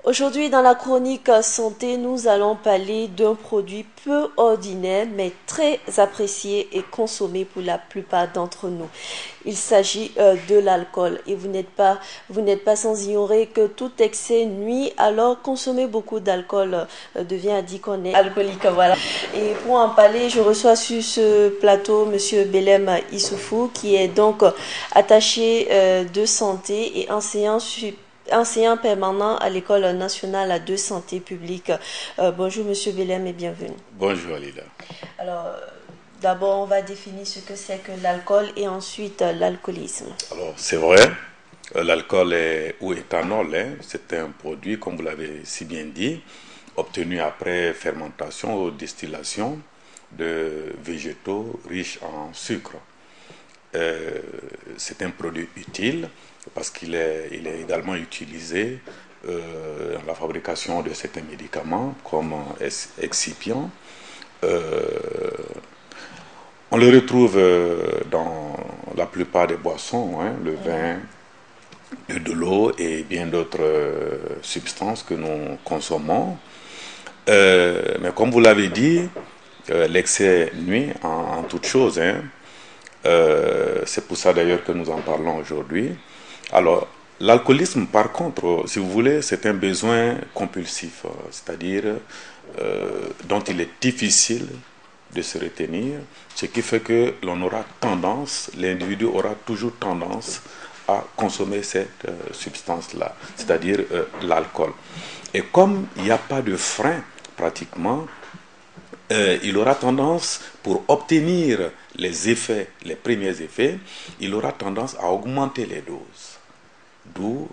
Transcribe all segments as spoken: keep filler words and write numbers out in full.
Aujourd'hui, dans la chronique santé, nous allons parler d'un produit peu ordinaire, mais très apprécié et consommé pour la plupart d'entre nous. Il s'agit euh, de l'alcool. Et vous n'êtes pas, vous n'êtes pas sans ignorer que tout excès nuit. Alors, consommer beaucoup d'alcool euh, devient addict qu'on est alcoolique. Voilà. Et pour en parler, je reçois sur ce plateau Monsieur Belem Issoufou, qui est donc attaché euh, de santé et enseignant sur enseignant permanent à l'École nationale de santé publique. Euh, bonjour Monsieur Belem et bienvenue. Bonjour Alida. Alors, euh, d'abord on va définir ce que c'est que l'alcool et ensuite euh, l'alcoolisme. Alors, c'est vrai, euh, l'alcool est, ou éthanol, hein, c'est un produit, comme vous l'avez si bien dit, obtenu après fermentation ou distillation de végétaux riches en sucre. Euh, c'est un produit utile parce qu'il est, il est également utilisé euh, dans la fabrication de certains médicaments comme excipients. Euh, on le retrouve euh, dans la plupart des boissons, hein, le vin, de, de l'eau et bien d'autres euh, substances que nous consommons. Euh, mais comme vous l'avez dit, euh, l'excès nuit en, en toute chose. Hein. Euh, c'est pour ça d'ailleurs que nous en parlons aujourd'hui. Alors, l'alcoolisme, par contre, si vous voulez, c'est un besoin compulsif, c'est-à-dire euh, dont il est difficile de se retenir, ce qui fait que l'on aura tendance, l'individu aura toujours tendance à consommer cette euh, substance-là, c'est-à-dire euh, l'alcool. Et comme il n'y a pas de frein pratiquement, euh, il aura tendance, pour obtenir les effets, les premiers effets, il aura tendance à augmenter les doses. D'où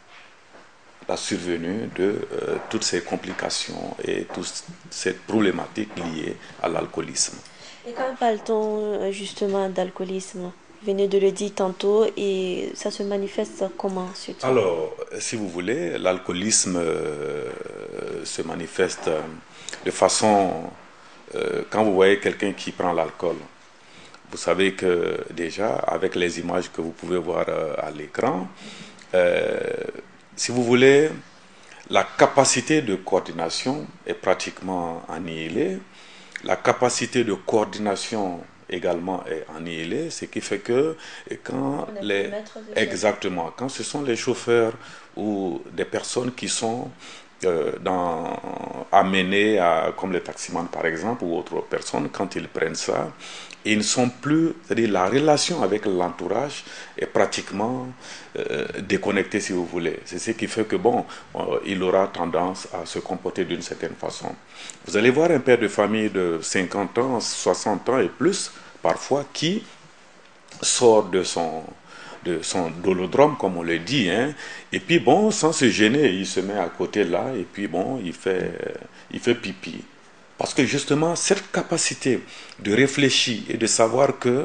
la survenue de euh, toutes ces complications et toute cette problématique liée à l'alcoolisme. Et quand parle-t-on justement d'alcoolisme? Vous venez de le dire tantôt et ça se manifeste comment surtout? Alors, si vous voulez, l'alcoolisme euh, se manifeste de façon... Euh, quand vous voyez quelqu'un qui prend l'alcool, vous savez que déjà, avec les images que vous pouvez voir euh, à l'écran, euh, si vous voulez, la capacité de coordination est pratiquement annihilée. La capacité de coordination également est annihilée, ce qui fait que quand les exactement quand ce sont les chauffeurs ou des personnes qui sont euh, dans, amenés à, comme les taximans par exemple ou autres personnes, quand ils prennent ça, ils ne sont plus, c'est-à-dire la relation avec l'entourage est pratiquement euh, déconnectée si vous voulez. C'est ce qui fait que bon, euh, il aura tendance à se comporter d'une certaine façon. Vous allez voir un père de famille de cinquante ans, soixante ans et plus, parfois, qui sort de son, de son dolodrome, comme on le dit, hein, et puis bon, sans se gêner, il se met à côté là, et puis bon, il fait, il fait pipi. Parce que justement, cette capacité de réfléchir et de savoir que,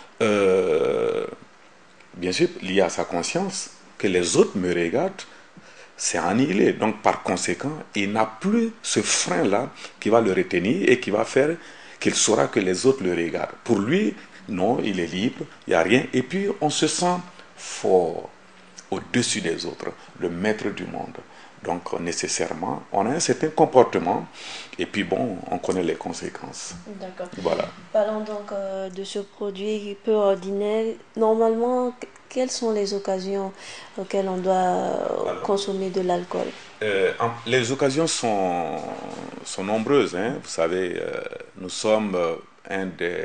euh, bien sûr, lié à sa conscience, que les autres me regardent, c'est annihilé. Donc, par conséquent, il n'a plus ce frein-là qui va le retenir et qui va faire qu'il saura que les autres le regardent. Pour lui, non, il est libre, il n'y a rien. Et puis, on se sent fort, au-dessus des autres, le maître du monde. Donc, nécessairement, on a un certain comportement et puis bon, on connaît les conséquences. D'accord. Voilà. Parlons donc euh, de ce produit peu ordinaire. Normalement, quelles sont les occasions auxquelles on doit Alors, consommer de l'alcool? euh, Les occasions sont, sont nombreuses. Hein. Vous savez, euh, nous sommes un des,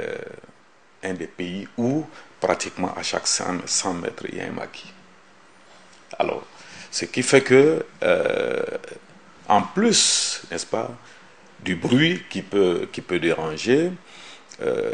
un des pays où pratiquement à chaque cent mètres, il y a un maquis. Alors, ce qui fait que, euh, en plus, n'est-ce pas, du bruit qui peut, qui peut déranger, euh,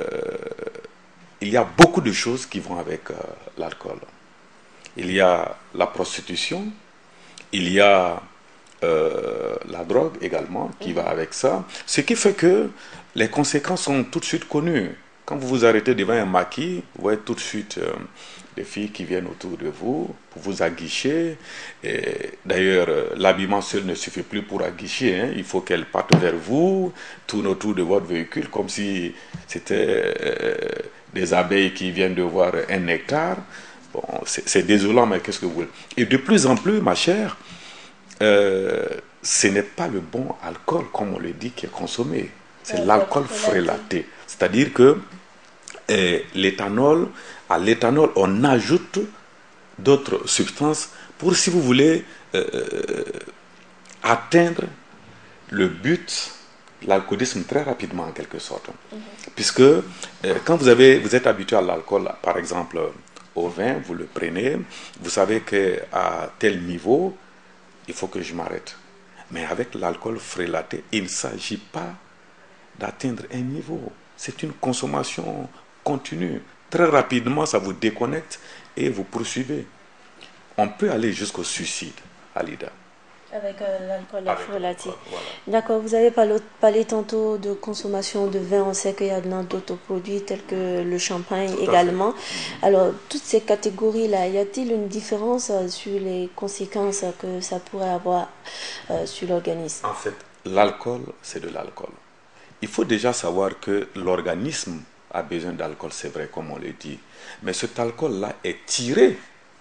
il y a beaucoup de choses qui vont avec euh, l'alcool. Il y a la prostitution, il y a euh, la drogue également qui va avec ça, ce qui fait que les conséquences sont tout de suite connues. Quand vous vous arrêtez devant un maquis, vous voyez tout de suite euh, des filles qui viennent autour de vous pour vous aguicher. D'ailleurs, euh, l'habillement seul ne suffit plus pour aguicher. Hein. Il faut qu'elles partent vers vous, tournent autour de votre véhicule, comme si c'était euh, des abeilles qui viennent de voir un nectar. Bon, c'est désolant, mais qu'est-ce que vous voulez. Et de plus en plus, ma chère, euh, ce n'est pas le bon alcool, comme on le dit, qui est consommé. C'est l'alcool frélaté. C'est-à-dire que euh, l'éthanol, à l'éthanol, on ajoute d'autres substances pour, si vous voulez, euh, atteindre le but, l'alcoolisme très rapidement en quelque sorte. Mm-hmm. Puisque euh, quand vous, avez, vous êtes habitué à l'alcool, par exemple au vin, vous le prenez, vous savez qu'à tel niveau, il faut que je m'arrête. Mais avec l'alcool frélaté, il ne s'agit pas d'atteindre un niveau. C'est une consommation continue. Très rapidement, ça vous déconnecte et vous poursuivez. On peut aller jusqu'au suicide, Alida. Avec euh, l'alcool frélaté. Voilà. D'accord, vous avez parlé, parlé tantôt de consommation de vin. On sait qu'il y a d'autres produits tels que le champagne tout également. Alors, toutes ces catégories-là, y a-t-il une différence euh, sur les conséquences que ça pourrait avoir euh, sur l'organisme? En fait, l'alcool, c'est de l'alcool. Il faut déjà savoir que l'organisme a besoin d'alcool, c'est vrai, comme on le dit. Mais cet alcool-là est tiré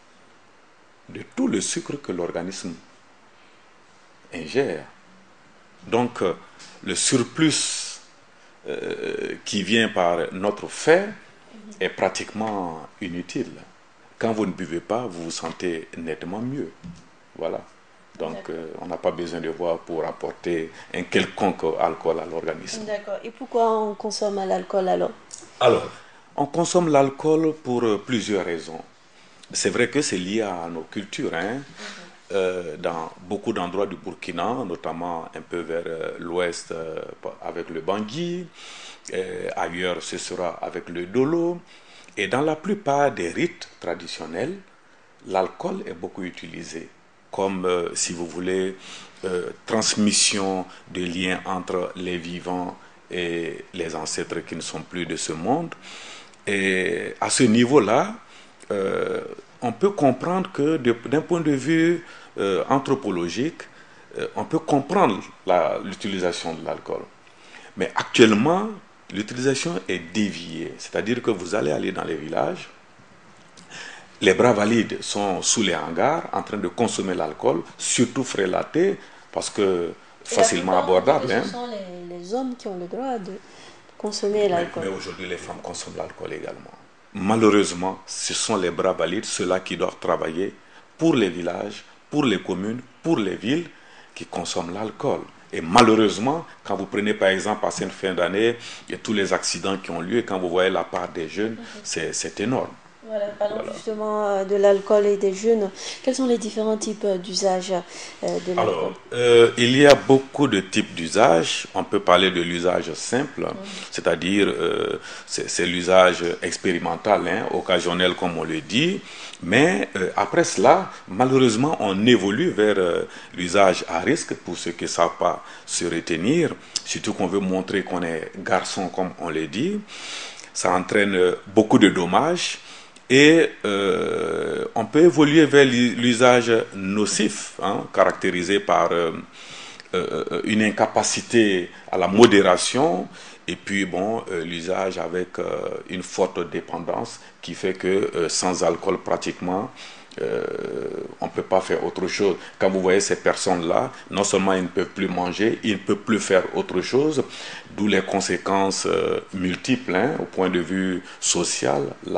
de tout le sucre que l'organisme ingère. Donc, euh, le surplus euh, qui vient par notre fait est pratiquement inutile. Quand vous ne buvez pas, vous vous sentez nettement mieux. Voilà. Donc, euh, on n'a pas besoin de voir pour apporter un quelconque alcool à l'organisme. D'accord. Et pourquoi on consomme l'alcool alors? Alors, on consomme l'alcool pour euh, plusieurs raisons. C'est vrai que c'est lié à nos cultures, hein. Mm-hmm. Euh, dans beaucoup d'endroits du Burkina, notamment un peu vers euh, l'ouest euh, avec le Bangui, euh, ailleurs ce sera avec le Dolo. Et dans la plupart des rites traditionnels, l'alcool est beaucoup utilisé comme, euh, si vous voulez, euh, transmission de liens entre les vivants et les ancêtres qui ne sont plus de ce monde. Et à ce niveau-là, euh, on peut comprendre que d'un point de vue euh, anthropologique, euh, on peut comprendre l'utilisation de l'alcool. Mais actuellement, l'utilisation est déviée. C'est-à-dire que vous allez aller dans les villages, les bras valides sont sous les hangars en train de consommer l'alcool, surtout frélaté, parce que facilement abordable. Ce sont les, les hommes qui ont le droit de consommer l'alcool. Mais, mais aujourd'hui, les femmes consomment l'alcool également. Malheureusement, ce sont les bras valides, ceux-là qui doivent travailler pour les villages, pour les communes, pour les villes, qui consomment l'alcool. Et malheureusement, quand vous prenez par exemple à cette fin d'année, il y a tous les accidents qui ont lieu, et quand vous voyez la part des jeunes, mm-hmm. c'est énorme. Voilà, parlons voilà. justement de l'alcool et des jeunes. Quels sont les différents types d'usage de l'alcool? Alors, euh, il y a beaucoup de types d'usage. On peut parler de l'usage simple, mmh. c'est-à-dire euh, c'est l'usage expérimental, hein, occasionnel comme on le dit. Mais euh, après cela, malheureusement, on évolue vers euh, l'usage à risque pour ceux qui ne savent pas se retenir, surtout qu'on veut montrer qu'on est garçon comme on le dit. Ça entraîne beaucoup de dommages. Et euh, on peut évoluer vers l'usage nocif, hein, caractérisé par euh, euh, une incapacité à la modération, et puis bon, euh, l'usage avec euh, une forte dépendance qui fait que euh, sans alcool pratiquement, euh, on ne peut pas faire autre chose. Quand vous voyez ces personnes-là, non seulement ils ne peuvent plus manger, ils ne peuvent plus faire autre chose, d'où les conséquences euh, multiples, hein, au point de vue social,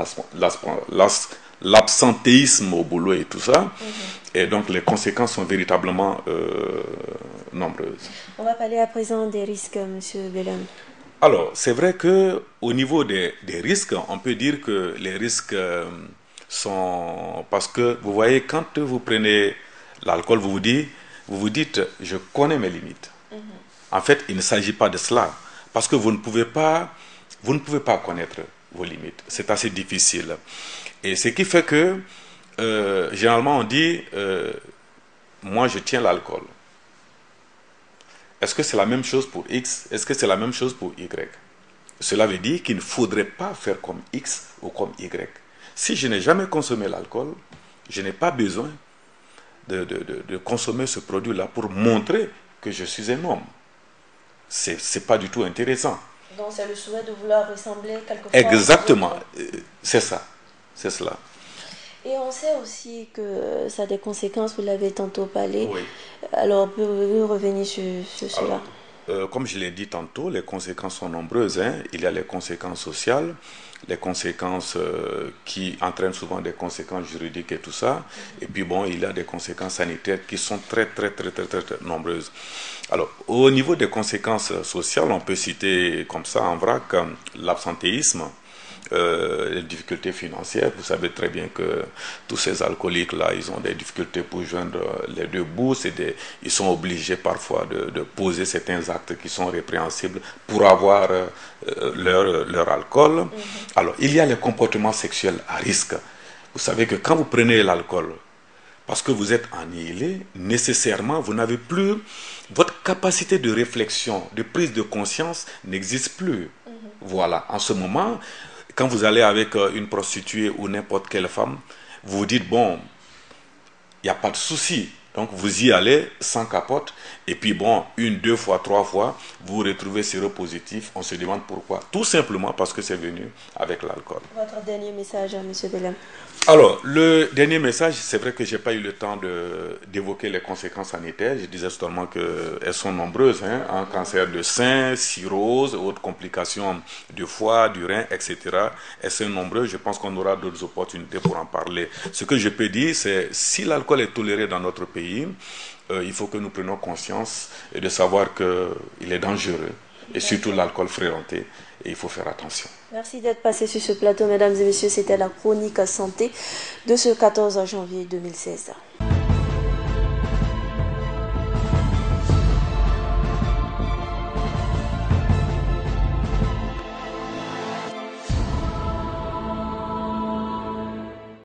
l'absentéisme au boulot et tout ça. Mm-hmm. Et donc les conséquences sont véritablement euh, nombreuses. On va parler à présent des risques, M. Belem. Alors, c'est vrai qu'au niveau des, des risques, on peut dire que les risques euh, sont... Parce que, vous voyez, quand vous prenez l'alcool, vous vous dites, vous vous dites, je connais mes limites. Mm-hmm. En fait, il ne s'agit pas de cela. Parce que vous ne pouvez pas, vous ne pouvez pas connaître vos limites. C'est assez difficile. Et ce qui fait que, euh, généralement, on dit, euh, moi, je tiens l'alcool. Est-ce que c'est la même chose pour X? Est-ce que c'est la même chose pour Y? Cela veut dire qu'il ne faudrait pas faire comme X ou comme Y. Si je n'ai jamais consommé l'alcool, je n'ai pas besoin de, de, de, de consommer ce produit-là pour montrer que je suis un homme. C'est c'est pas du tout intéressant. Donc c'est le souhait de vouloir ressembler quelquefois. Exactement, c'est ça, c'est cela. Et on sait aussi que ça a des conséquences, vous l'avez tantôt parlé. Oui. Alors, pouvez-vous revenir sur, sur cela? Alors, euh, comme je l'ai dit tantôt, les conséquences sont nombreuses, hein. Il y a les conséquences sociales, les conséquences euh, qui entraînent souvent des conséquences juridiques et tout ça. Et puis bon, il y a des conséquences sanitaires qui sont très, très, très, très, très, très nombreuses. Alors, au niveau des conséquences sociales, on peut citer comme ça en vrac l'absentéisme. Euh, les difficultés financières. Vous savez très bien que tous ces alcooliques-là, ils ont des difficultés pour joindre les deux bouts. Des, ils sont obligés parfois de, de poser certains actes qui sont répréhensibles pour avoir euh, leur, leur alcool. Mm-hmm. Alors, il y a les comportements sexuels à risque. Vous savez que quand vous prenez l'alcool, parce que vous êtes annihilé, nécessairement, vous n'avez plus... Votre capacité de réflexion, de prise de conscience n'existe plus. Mm-hmm. Voilà. En ce moment... Quand vous allez avec une prostituée ou n'importe quelle femme, vous vous dites, bon, il n'y a pas de souci. Donc vous y allez sans capote. Et puis bon, une, deux fois, trois fois, vous vous retrouvez séropositif. On se demande pourquoi. Tout simplement parce que c'est venu avec l'alcool. Votre dernier message, M. Belem? Alors, le dernier message, c'est vrai que je n'ai pas eu le temps de, d'évoquer les conséquences sanitaires. Je disais seulement qu'elles sont nombreuses. Hein, en cancer de sein, cirrhose, autres complications du foie, du rein, et cetera. Elles sont nombreuses. Je pense qu'on aura d'autres opportunités pour en parler. Ce que je peux dire, c'est si l'alcool est toléré dans notre pays, euh, il faut que nous prenions conscience et de savoir qu'il est dangereux. Et surtout l'alcool fréquenté. Et il faut faire attention. Merci d'être passé sur ce plateau, mesdames et messieurs. C'était la chronique santé de ce quatorze janvier deux mille seize.